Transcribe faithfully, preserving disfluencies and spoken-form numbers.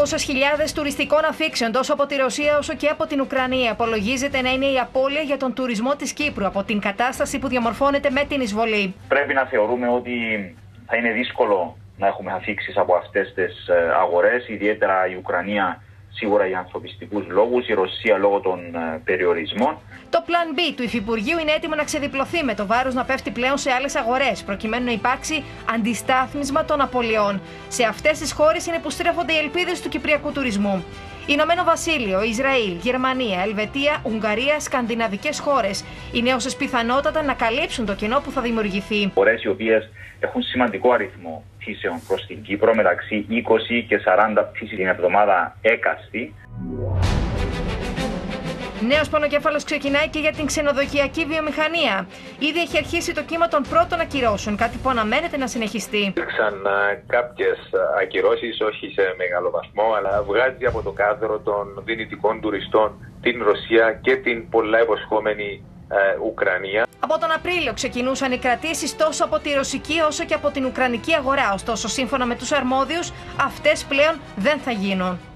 τριακόσιες χιλιάδες τουριστικών αφήξεων τόσο από τη Ρωσία όσο και από την Ουκρανία απολογίζεται να είναι η απώλεια για τον τουρισμό της Κύπρου από την κατάσταση που διαμορφώνεται με την εισβολή. Πρέπει να θεωρούμε ότι θα είναι δύσκολο να έχουμε αφήξεις από αυτές τις αγορές, ιδιαίτερα η Ουκρανία σίγουρα για ανθρωπιστικούς λόγους, η Ρωσία λόγω των περιορισμών. Το Plan B του Υφυπουργείου είναι έτοιμο να ξεδιπλωθεί, με το βάρος να πέφτει πλέον σε άλλες αγορές, προκειμένου να υπάρξει αντιστάθμισμα των απολειών. Σε αυτές τις χώρες είναι που στρέφονται οι ελπίδες του κυπριακού τουρισμού. Ηνωμένο Βασίλειο, Ισραήλ, Γερμανία, Ελβετία, Ουγγαρία, σκανδιναβικές χώρες είναι όσες πιθανότατα να καλύψουν το κενό που θα δημιουργηθεί. Χώρες οι οποίες έχουν σημαντικό αριθμό πτήσεων προς την Κύπρο, μεταξύ είκοσι και σαράντα πτήσεις την εβδομάδα έκαστη. Νέος πονοκέφαλος ξεκινάει και για την ξενοδοχειακή βιομηχανία. Ήδη έχει αρχίσει το κύμα των πρώτων ακυρώσεων, κάτι που αναμένεται να συνεχιστεί. Υπήρξαν κάποιες ακυρώσεις, όχι σε μεγάλο βαθμό, αλλά βγάζει από το κάδρο των δυνητικών τουριστών την Ρωσία και την πολλά υποσχόμενη ε, Ουκρανία. Από τον Απρίλιο ξεκινούσαν οι κρατήσεις τόσο από τη ρωσική όσο και από την ουκρανική αγορά. Ωστόσο, σύμφωνα με τους αρμόδιους, αυτές πλέον δεν θα γίνουν.